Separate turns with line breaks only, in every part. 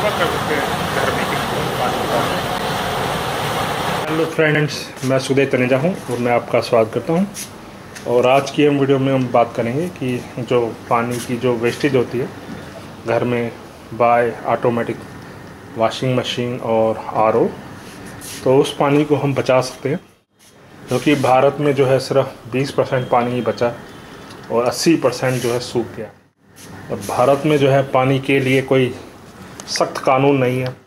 तजुर्बा कर सकते हैं घर में कि पानी का।
हेलो फ्रेंड्स, मैं सुदेश तनेजा हूँ और मैं आपका स्वागत करता हूँ। और आज की हम वीडियो में हम बात करेंगे कि जो पानी की जो वेस्टेज होती है घर में बाय ऑटोमेटिक वॉशिंग मशीन और आरओ, तो उस पानी को हम बचा सकते हैं। क्योंकि भारत में जो है सिर्फ 20% पानी ही बचा और 80% जो है सूख गया। और भारत में जो है पानी के लिए कोई सख्त कानून नहीं है,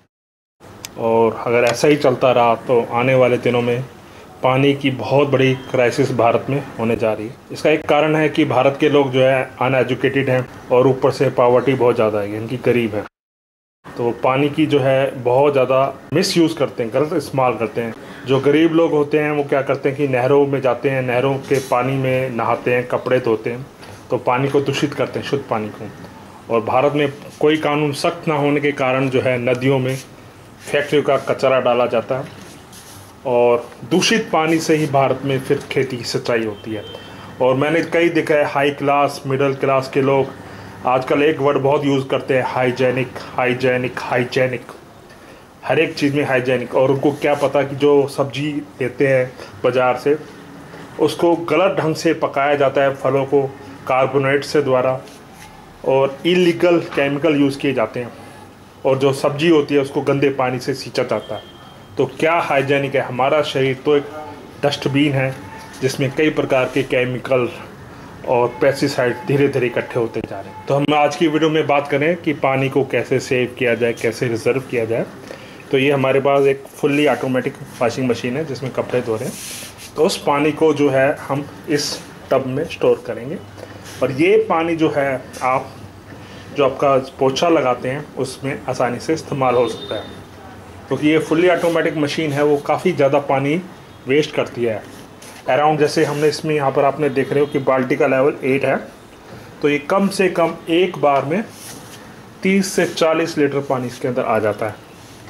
और अगर ऐसा ही चलता रहा तो आने वाले दिनों में पानी की बहुत बड़ी क्राइसिस भारत में होने जा रही है। इसका एक कारण है कि भारत के लोग जो है अनएजुकेटेड हैं और ऊपर से पॉवर्टी बहुत ज़्यादा है, इनकी गरीब है, तो पानी की जो है बहुत ज़्यादा मिसयूज़ करते हैं, गलत इस्तेमाल करते हैं। जो गरीब लोग होते हैं वो क्या करते हैं कि नहरों में जाते हैं, नहरों के पानी में नहाते हैं, कपड़े धोते हैं, तो पानी को दूषित करते हैं, शुद्ध पानी को। और भारत में कोई कानून सख्त ना होने के कारण जो है नदियों में फैक्ट्रियों का कचरा डाला जाता है और दूषित पानी से ही भारत में फिर खेती की सिंचाई होती है। और मैंने कई देखा है हाई क्लास मिडिल क्लास के लोग आजकल एक वर्ड बहुत यूज़ करते हैं, हाइजेनिक हाइजेनिक हाइजेनिक, हर एक चीज़ में हाइजेनिक। और उनको क्या पता कि जो सब्जी लेते हैं बाज़ार से उसको गलत ढंग से पकाया जाता है, फलों को कार्बोनेट से द्वारा, और इलीगल केमिकल यूज़ किए जाते हैं, और जो सब्जी होती है उसको गंदे पानी से सींचा जाता है। तो क्या हाइजेनिक है? हमारा शरीर तो एक डस्टबिन है जिसमें कई प्रकार के केमिकल और पेस्टिसाइड धीरे धीरे इकट्ठे होते जा रहे हैं। तो हम आज की वीडियो में बात करें कि पानी को कैसे सेव किया जाए, कैसे रिजर्व किया जाए। तो ये हमारे पास एक फुल्ली ऑटोमेटिक वॉशिंग मशीन है जिसमें कपड़े धो रहे हैं। तो उस पानी को जो है हम इस टब में स्टोर करेंगे, और ये पानी जो है आप जो आपका पोछा लगाते हैं उसमें आसानी से इस्तेमाल हो सकता है। क्योंकि ये फुल्ली ऑटोमेटिक मशीन है, वो काफ़ी ज़्यादा पानी वेस्ट करती है। अराउंड जैसे हमने इसमें यहाँ पर आपने देख रहे हो कि बाल्टी का लेवल 8 है, तो ये कम से कम एक बार में 30 से 40 लीटर पानी इसके अंदर आ जाता है।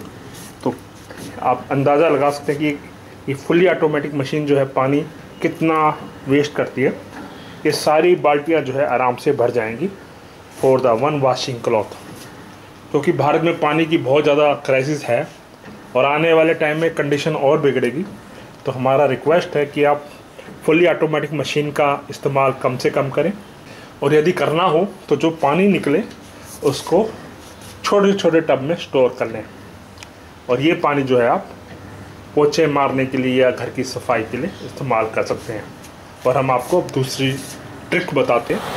तो आप अंदाज़ा लगा सकते हैं कि ये फुल्ली ऑटोमेटिक मशीन जो है पानी कितना वेस्ट करती है। ये सारी बाल्टियाँ जो है आराम से भर जाएंगी for the one washing cloth. क्योंकि भारत में पानी की बहुत ज़्यादा क्राइसिस है और आने वाले टाइम में कंडीशन और बिगड़ेगी। तो हमारा रिक्वेस्ट है कि आप फुल्ली ऑटोमेटिक मशीन का इस्तेमाल कम से कम करें, और यदि करना हो तो जो पानी निकले उसको छोटे छोटे टब में स्टोर कर लें। और ये पानी जो है आप पोछे मारने के लिए या घर की सफाई के लिए इस्तेमाल कर सकते हैं। और हम आपको दूसरी ट्रिक बताते हैं।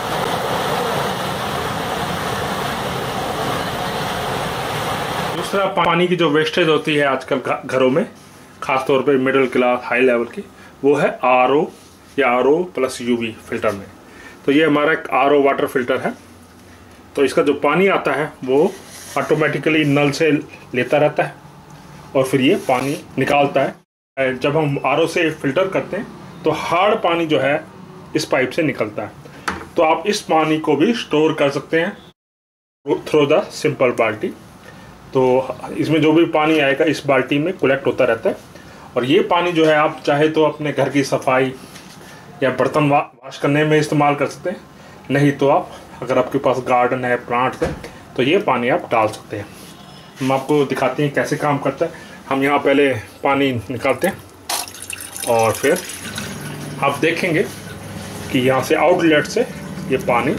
दूसरा पानी की जो वेस्टेज होती है आजकल घरों में, ख़ास तौर पे मिडिल क्लास हाई लेवल की, वो है आरओ या आरओ प्लस यूवी फिल्टर में। तो ये हमारा एक आरओ वाटर फिल्टर है। तो इसका जो पानी आता है वो ऑटोमेटिकली नल से लेता रहता है और फिर ये पानी निकालता है। जब हम आरओ से फिल्टर करते हैं तो हार्ड पानी जो है इस पाइप से निकलता है। तो आप इस पानी को भी स्टोर कर सकते हैं थ्रू द सिंपल बाल्टी। तो इसमें जो भी पानी आएगा इस बाल्टी में कलेक्ट होता रहता है, और ये पानी जो है आप चाहे तो अपने घर की सफाई या बर्तन वॉश करने में इस्तेमाल कर सकते हैं। नहीं तो आप अगर आपके पास गार्डन है, प्लांट्स है, तो ये पानी आप डाल सकते हैं। हम आपको दिखाते हैं कैसे काम करता है। हम यहाँ पहले पानी निकालते हैं और फिर आप देखेंगे कि यहाँ से आउटलेट से ये पानी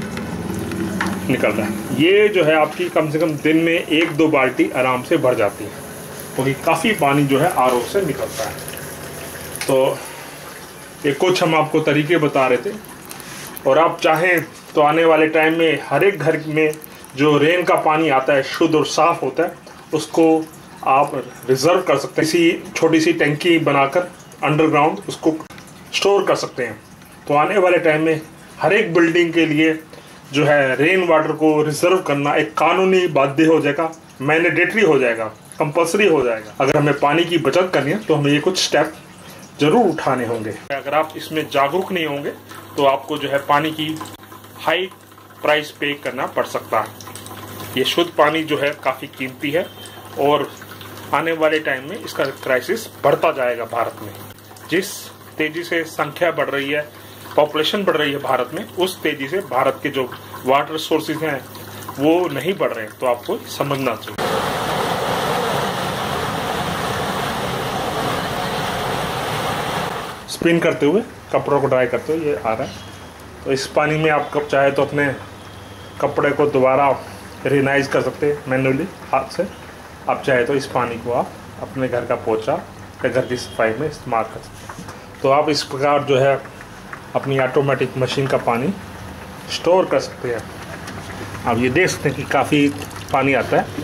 निकल रहा है। ये जो है आपकी कम से कम दिन में 1-2 बाल्टी आराम से भर जाती है, क्योंकि काफ़ी पानी जो है आरओ से निकलता है। तो ये कुछ हम आपको तरीके बता रहे थे, और आप चाहें तो आने वाले टाइम में हर एक घर में जो रेन का पानी आता है शुद्ध और साफ़ होता है, उसको आप रिज़र्व कर सकते हैं। इसी छोटी सी टंकी बनाकर अंडरग्राउंड उसको स्टोर कर सकते हैं। तो आने वाले टाइम में हर एक बिल्डिंग के लिए जो है रेन वाटर को रिजर्व करना एक कानूनी बाध्य हो जाएगा, मैंडेटरी हो जाएगा, कंपल्सरी हो जाएगा। अगर हमें पानी की बचत करनी है तो हमें ये कुछ स्टेप जरूर उठाने होंगे। अगर आप इसमें जागरूक नहीं होंगे तो आपको जो है पानी की हाई प्राइस पे करना पड़ सकता है। ये शुद्ध पानी जो है काफ़ी कीमती है, और आने वाले टाइम में इसका क्राइसिस बढ़ता जाएगा भारत में। जिस तेजी से संख्या बढ़ रही है, पॉपुलेशन बढ़ रही है भारत में, उस तेजी से भारत के जो वाटर सोर्सेज हैं वो नहीं बढ़ रहे हैं। तो आपको समझना चाहिए। स्पिन करते हुए, कपड़ों को ड्राई करते हुए ये आ रहा है। तो इस पानी में आप कब चाहे तो अपने कपड़े को दोबारा रिनाइज कर सकते हैं मैन्युअली, हाथ से। आप चाहे तो इस पानी को आप अपने घर का पोछा या घर की सफाई में इस्तेमाल कर सकते हैं। तो आप इस प्रकार जो है अपनी ऑटोमेटिक मशीन का पानी स्टोर कर सकते हैं। आप ये देख सकते हैं कि काफ़ी पानी आता है।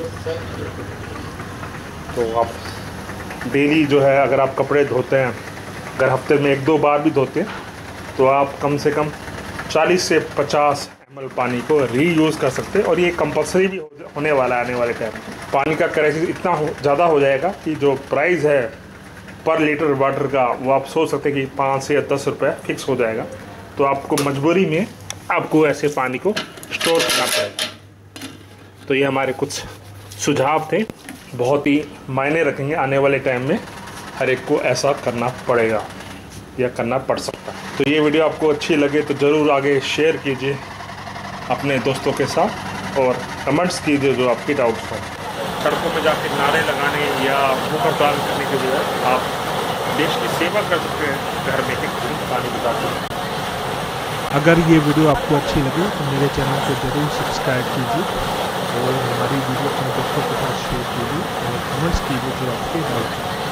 तो आप डेली जो है अगर आप कपड़े धोते हैं, अगर हफ्ते में 1-2 बार भी धोते हैं, तो आप कम से कम 40 से 50 ml पानी को रीयूज़ कर सकते हैं। और ये कंपलसरी भी होने वाला है आने वाले टाइम। पानी का क्राइसिस इतना ज़्यादा हो जाएगा कि जो प्राइस है पर लीटर वाटर का, वो आप सोच सकते हैं कि 5 से 10 रुपये फिक्स हो जाएगा। तो आपको मजबूरी में आपको ऐसे पानी को स्टोर करना पड़ेगा। तो ये हमारे कुछ सुझाव थे, बहुत ही मायने रखेंगे आने वाले टाइम में। हर एक को ऐसा करना पड़ेगा या करना पड़ सकता है। तो ये वीडियो आपको अच्छी लगे तो ज़रूर आगे शेयर कीजिए अपने दोस्तों के साथ और कमेंट्स कीजिए जो आपकी डाउट्स हों। सड़कों में जाके नारे लगाने या मुँह हड़ताल करने के बजाय आप देश की सेवा कर सकते हैं घर में एक पानी बचा कर।
अगर ये वीडियो आपको अच्छी लगी तो मेरे चैनल को ज़रूर सब्सक्राइब कीजिए और हमारी वीडियो अपने दोस्तों के साथ शेयर कीजिए और कमेंट्स कीजिए जो आपके डाउट हैं।